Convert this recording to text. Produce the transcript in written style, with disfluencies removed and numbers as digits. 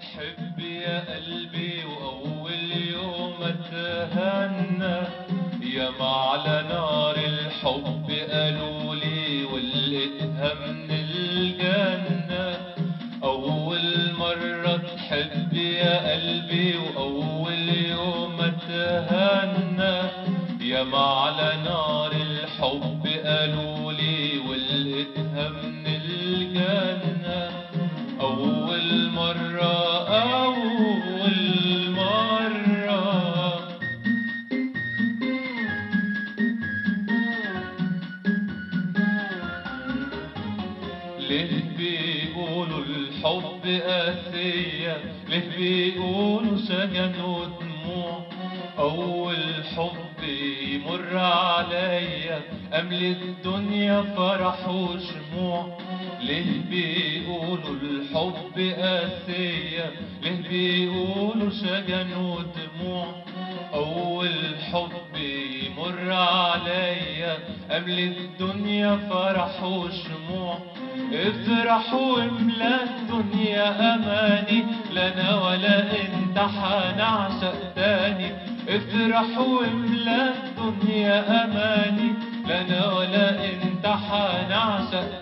تحب يا قلبي وأول يوم اتهنى ياما على نار الحب قالولي ولقيتها من الجنة. أول مرة تحب يا قلبي وأول يوم اتهنى ياما على نار الحب قالولي ولقيتها من الجنة. أول مرة ليه بيقولوا الحب قاسية، ليه بيقولوا سجن ودموع؟ أول حب يمر عليا أملي الدنيا فرح وشموع. ليه بيقولوا الحب قاسية، ليه بيقولوا سجن ودموع؟ أول حب يمر عليا أملي الدنيا فرح وشموع. افرح واملا الدنيا أماني، لا أنا ولا أنت حنعشق تاني. افرح واملا الدنيا أماني، لا أنا ولا أنت حنعشق